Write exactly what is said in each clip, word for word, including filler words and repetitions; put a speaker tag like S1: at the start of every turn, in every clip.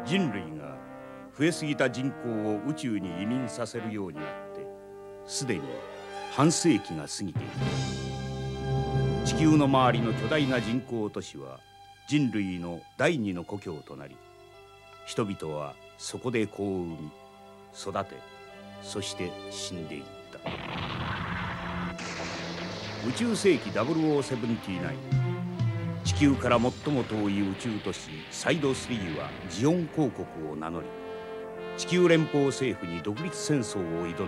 S1: 人類が増えすぎた人口を宇宙に移民させるようになってすでに半世紀が過ぎている。地球の周りの巨大な人工都市は人類の第二の故郷となり、人々はそこで子を産み育て、そして死んでいった。宇宙世紀ダブルオーセブンティナイン、地球から最も遠い宇宙都市サイドスリーはジオン公国を名乗り、地球連邦政府に独立戦争を挑んできた。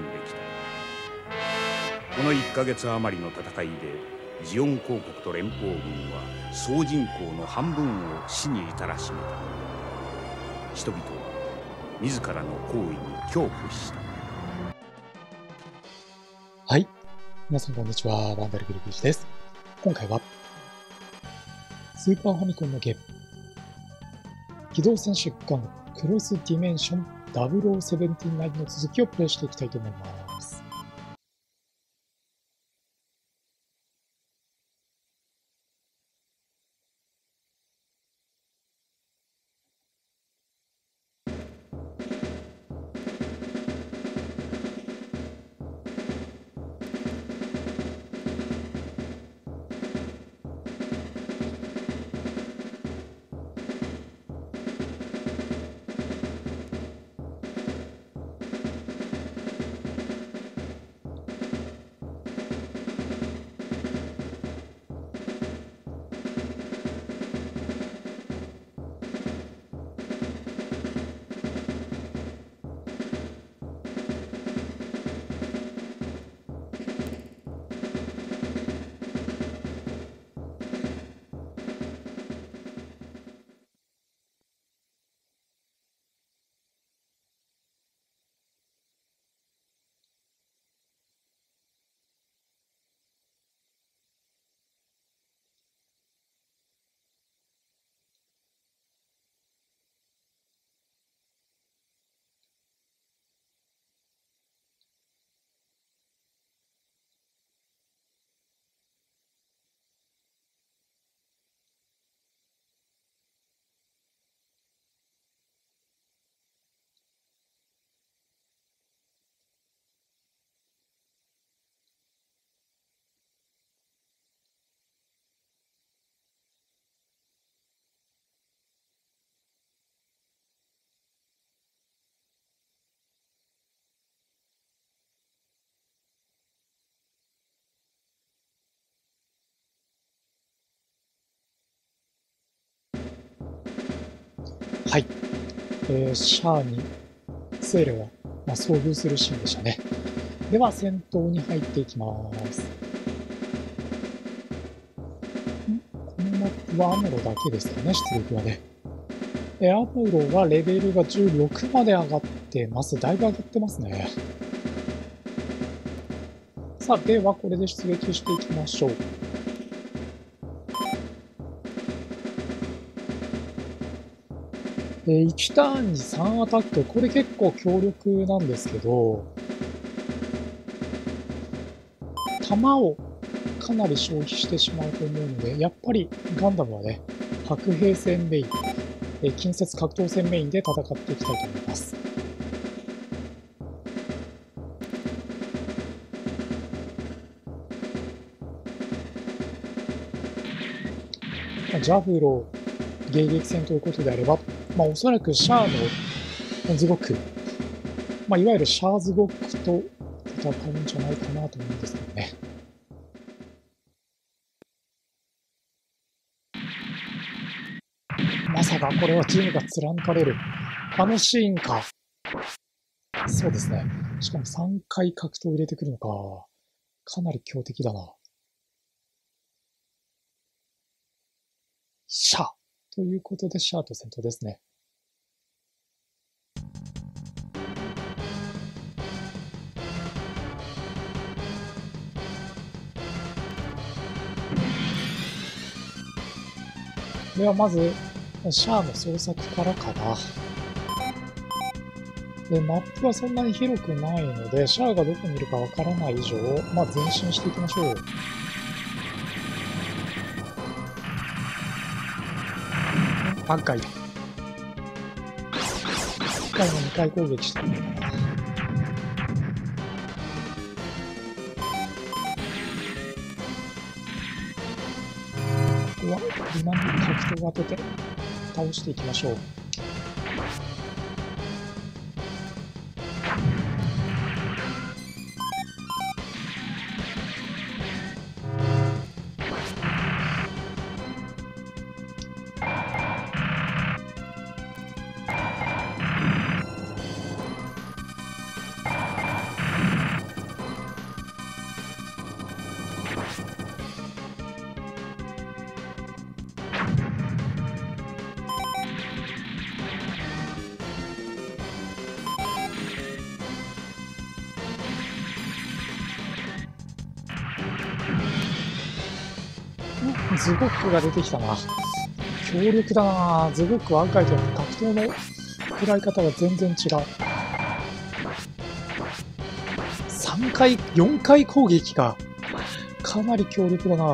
S1: このいっかげつ余りの戦いでジオン公国と連邦軍は総人口の半分を死に至らしめた。人々は自らの行為に恐怖した。
S2: はい、皆さんこんにちは、バンダルビルビーチです。今回はスーパーファミコンのゲーム機動戦士ガンダムクロスディメンションダブルオーセブンティナインの続きをプレイしていきたいと思います。はい、えー、シャアにセーレは、まあ、遭遇するシーンでしたね。では戦闘に入っていきます。んこのマップはアムロだけですかね、出撃はね。えアムロはレベルがじゅうろくまで上がってます。だいぶ上がってますね。さあ、ではこれで出撃していきましょう。いちターンにさんアタック、これ結構強力なんですけど、弾をかなり消費してしまうと思うので、やっぱりガンダムはね、白兵戦メイン、近接格闘戦メインで戦っていきたいと思います。ジャブロ迎撃戦ということであれば、まあ、おそらくシャアのズゴック、まあ、いわゆるシャアズゴックと戦うんじゃないかなと思うんですけどね。まさかこれはチームが貫かれる。あのシーンか。そうですね。しかもさんかい格闘入れてくるのか。かなり強敵だな。シャアということでシャアと戦闘ですね。ではまずシャアの捜索からかな。でマップはそんなに広くないのでシャアがどこにいるかわからない以上、まあ、前進していきましょう。挽回。 回もにかい攻撃してるのかな。ここは今に格闘を当てて倒していきましょう。ズゴックが出てきたな。強力だな。ズゴックは赤いと格闘の食らい方が全然違う。さんかい、よんかい攻撃がかなり強力だな。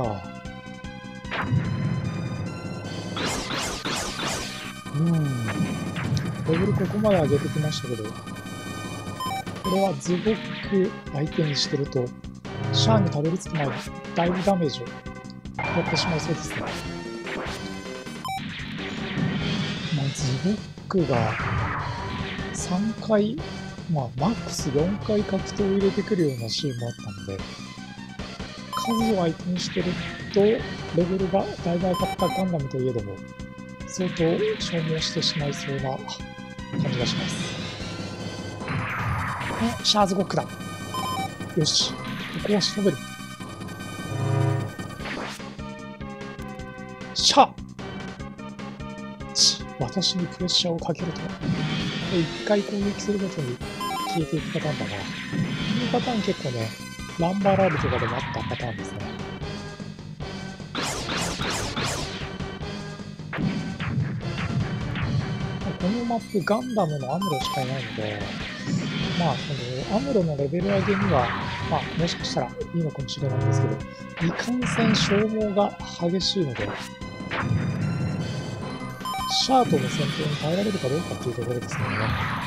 S2: うん。レベルここまで上げてきましたけど、これはズゴック相手にしてると、シャアにたどり着く前にだいぶダメージをやってしまいそうですね。まあ、ズゴックがさんかい、まあ、マックスよんかい格闘を入れてくるようなシーンもあったので、数を相手にしてると、レベルがだいぶ上がったガンダムといえども、相当消耗してしまいそうな感じがします。あ、シャアズゴックだ。よし、ここは調べる。シャアち、私にプレッシャーをかけるとは。いっかい攻撃するごとに消えていくパターンだな。このパターン結構ね、ランバーラールとかでもあったパターンですね。このマップガンダムのアムロしかいないので、まあ、このアムロのレベル上げには、まあ、もしかしたらいいのかもしれないんですけど、いかんせん消耗が激しいので、シャアとの戦闘に耐えられるかどうかっていうところですけどね。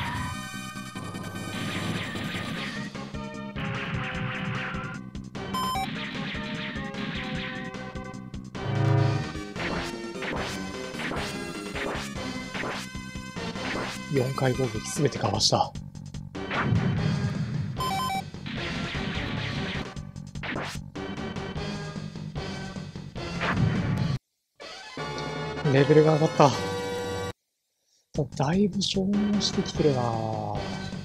S2: よんかい攻撃すべてかわした。レベルが上がった。だいぶ消耗してきてるなぁ。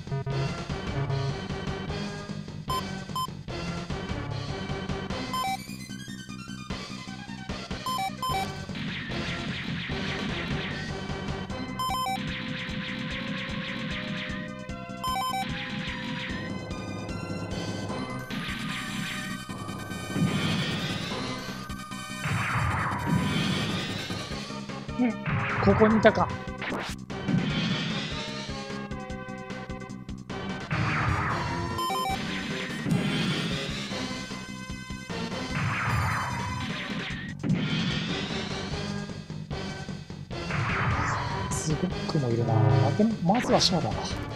S2: うん、ここにいたか。ズゴックもいるなぁ。でもまずはシャアだな。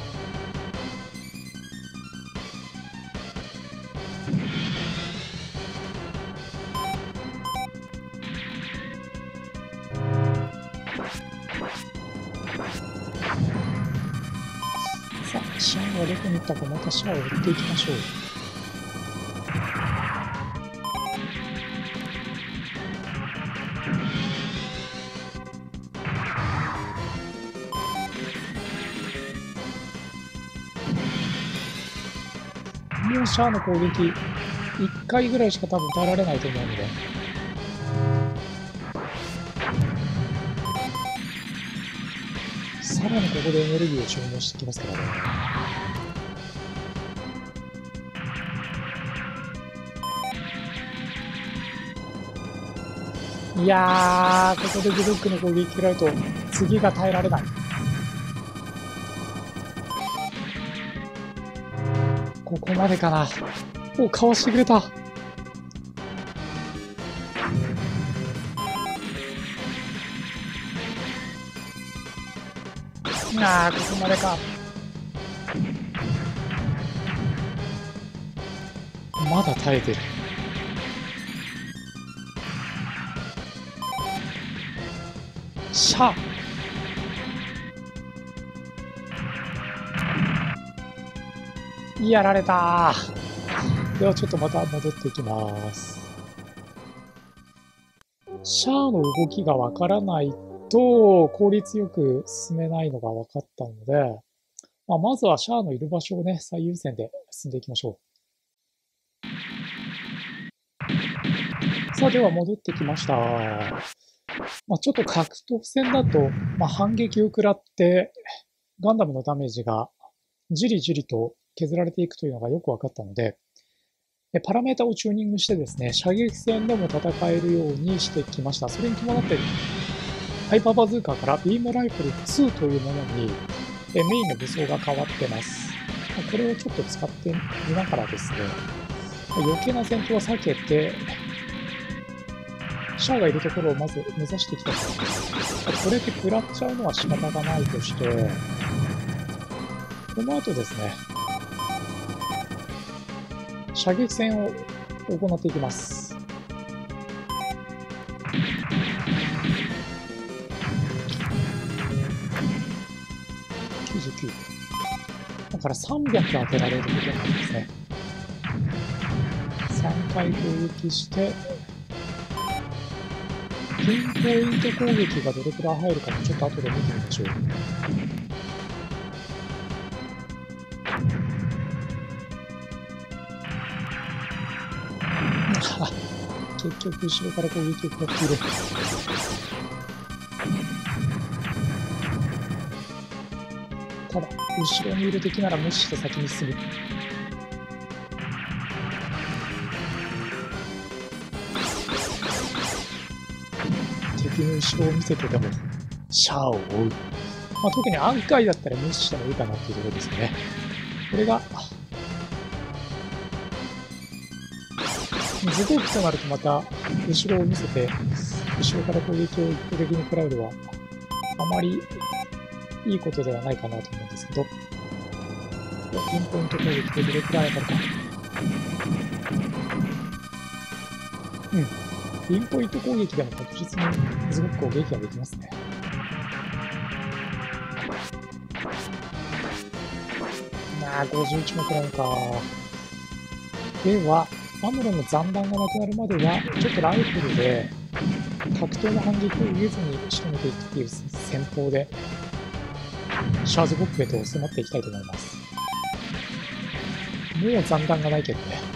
S2: さあ、シャアがどこに行ったか、またシャアを追っていきましょう。もうシャアの攻撃いっかいぐらいしか多分耐えられないと思うので、さらにここでエネルギーを消耗してきますからね。いやー、ここでズゴックの攻撃食らうと次が耐えられない。ここまでかな。お、かわしてくれた。 ああ、ここまでか。まだ耐えてる。シャーやられたー。ではちょっとまた戻ってきます。シャーの動きがわからないと効率よく進めないのが分かったので、まあ、まずはシャアのいる場所をね、最優先で進んでいきましょう。さあ、では戻ってきました。まあ、ちょっと格闘戦だと、まあ、反撃を食らって、ガンダムのダメージがじりじりと削られていくというのがよく分かったので、パラメータをチューニングしてですね、射撃戦でも戦えるようにしてきました。それに伴って、ハイパーバズーカーからビームライフルツーというものにメインの武装が変わってます。これをちょっと使ってみながらですね、余計な戦闘は避けて、シャアがいるところをまず目指していきたいと思います。これで食らっちゃうのは仕方がないとして、この後ですね、射撃戦を行っていきます。きゅうじゅうきゅう。だからさんびゃく当てられることになりますね。さんかい攻撃して、ピンポイント攻撃がどれくらい入るかもちょっと後で見てみましょう。結局後ろから攻撃を食らっている。ただ後ろにいる敵なら無視して先に進む。敵の後ろを見せてでもシャアを追う、まあ、特に暗海だったら無視してもいいかなっていうところですね。これがズドッとなるとまた後ろを見せて後ろから攻撃を一方的に食らうのはあまりいいことではないかなと思うんですけど、ピンポイント攻撃でどれくらい当たるか。うん、ピンポイント攻撃でも確実にすごく攻撃ができますね。なあ、ごじゅういちも食らうか。ではアムロの残弾がなくなるまではちょっとライフルで格闘の反撃を入れずに仕留めていくっていう戦法でシャーズコックへと迫っていきたいと思います。もう残弾がないけどね。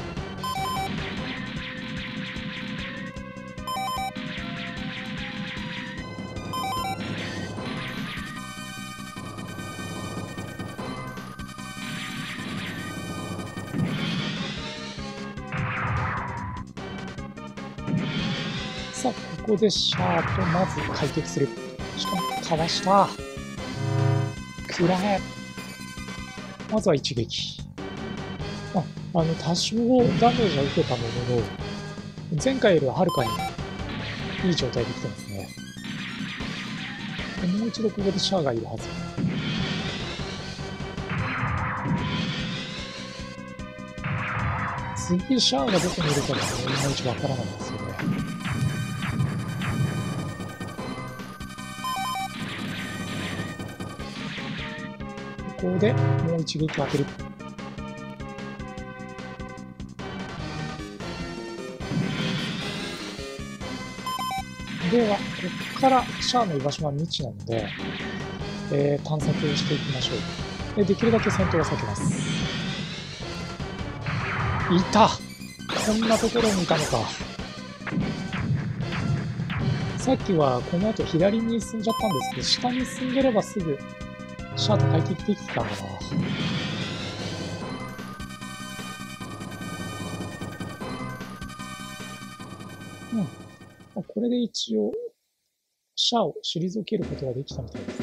S2: さあ、ここでシャーとまず開撃する。しかもかわした。くらえ。まずは一撃。あ、あの、多少ダメージは受けたものの、前回よりははるかにいい状態で来てますね。もう一度ここでシャアがいるはず。次シャアがどこにいるかがいまいちわからないんですよね。ここでもう一撃当てる。では、ここからシャアの居場所は未知なので、えー、探索をしていきましょう。で、できるだけ戦闘は避けます。いた！こんなところにいたのか。さっきはこの後左に進んじゃったんですけど、下に進んでればすぐシャアと対決できてたんだな。うん。これで一応、シャアを退けることができたみたいですね。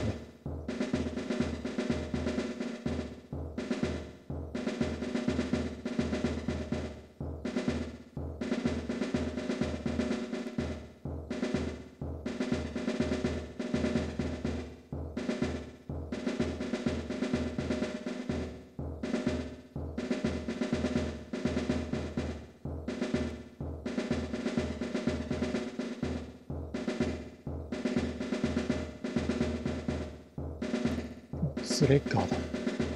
S2: スレッガーだ。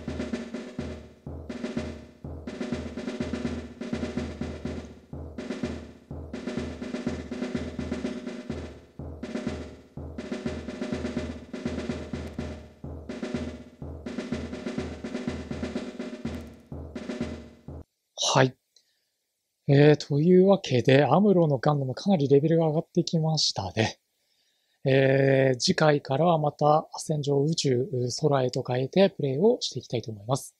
S2: はい。えー、というわけで、アムロのガンダムかなりレベルが上がってきましたね。えー、次回からはまた戦場宇宙、空へと変えてプレイをしていきたいと思います。